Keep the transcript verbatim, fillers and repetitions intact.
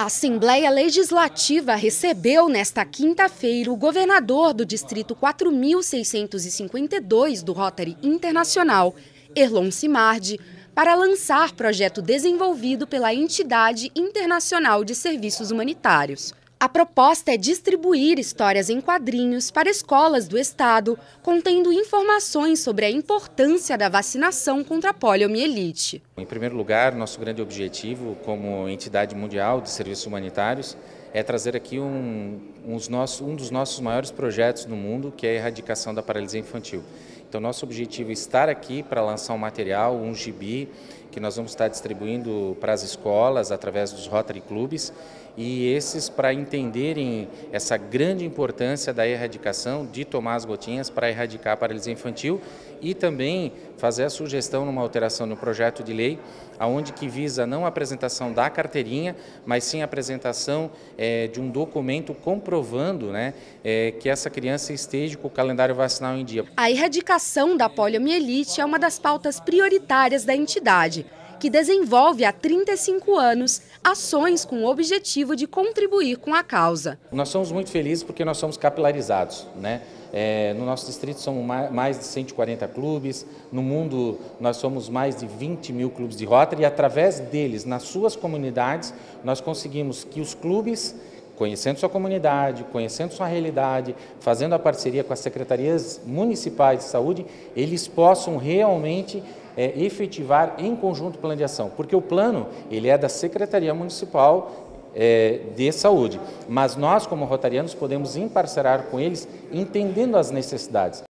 A Assembleia Legislativa recebeu nesta quinta-feira o governador do Distrito quatro mil seiscentos e cinquenta e dois do Rotary Internacional, Erlon Simardi, para lançar projeto desenvolvido pela Entidade Internacional de Serviços Humanitários. A proposta é distribuir histórias em quadrinhos para escolas do estado, contendo informações sobre a importância da vacinação contra a poliomielite. Em primeiro lugar, nosso grande objetivo como entidade mundial de serviços humanitários é trazer aqui um, uns nossos, um dos nossos maiores projetos no mundo, que é a erradicação da paralisia infantil. Então, nosso objetivo é estar aqui para lançar um material, um gibi, que nós vamos estar distribuindo para as escolas através dos Rotary Clubes, e esses para entenderem essa grande importância da erradicação, de tomar as gotinhas para erradicar a paralisia infantil e também fazer a sugestão numa alteração no projeto de lei, aonde que visa não a apresentação da carteirinha, mas sim a apresentação é, de um documento comprovando, né, é, que essa criança esteja com o calendário vacinal em dia. A erradicação da poliomielite é uma das pautas prioritárias da entidade, que desenvolve há trinta e cinco anos ações com o objetivo de contribuir com a causa. Nós somos muito felizes porque nós somos capilarizados, né? É, no nosso distrito são mais de cento e quarenta clubes, no mundo nós somos mais de vinte mil clubes de Rotary, e através deles, nas suas comunidades, nós conseguimos que os clubes, conhecendo sua comunidade, conhecendo sua realidade, fazendo a parceria com as secretarias municipais de saúde, eles possam realmente é, efetivar em conjunto o plano de ação, porque o plano ele é da Secretaria Municipal é, de Saúde, mas nós como rotarianos podemos emparcerar com eles entendendo as necessidades.